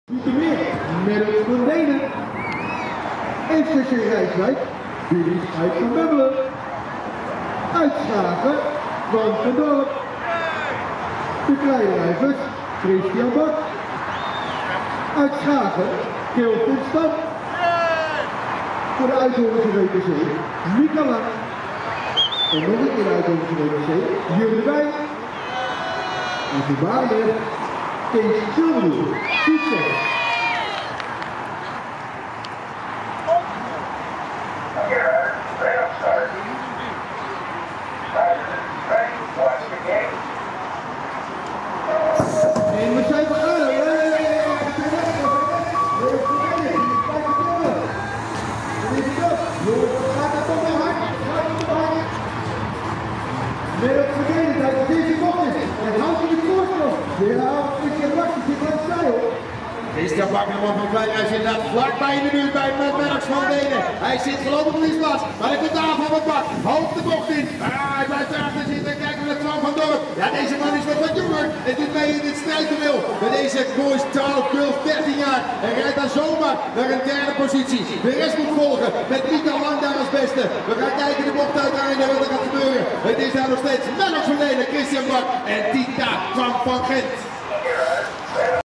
Meer met het verdelen. SVC Rijswijk, Billy uit van Bemmelen. Uitschagen van Van Dorp. De kleinrijvers, Christian Bak. Uitschagen, Kilvin Stad. Voor de Uithoornse WPC, Mikaela. En nog een keer Uithoornse WPC, Jurgen de Wijn. En voor Baarden, Kees Zilverdoel. Succes! En we zijn begonnen. Gaat het toch wel hard? Met het verdelen uit deze bocht is. En houdt hij de voorsprong. Ja, Christian Bak zit aan het zij hoor. Christian Bak, de man van Kleinhuis, inderdaad vlakbij in de buurt bij Merks van Denen. Hij zit geloof ik op de plaats, maar hij komt aan van het Bak. Hoog de bocht in. Hij blijft erachter zitten. Kijken naar Twan van Dorp. Ja, deze man is wat jonger. En doet mee in dit strijdtoneel. Met deze boys 12, girls 13 jaar. En rijdt dan zomaar naar een derde positie. De rest moet volgen met Mikaela Lang daar als beste. We gaan kijken de bocht uiteindelijk wat er gaat gebeuren. Het is daar nog steeds Merks van Denen, Christian Bak en Tita van Gent.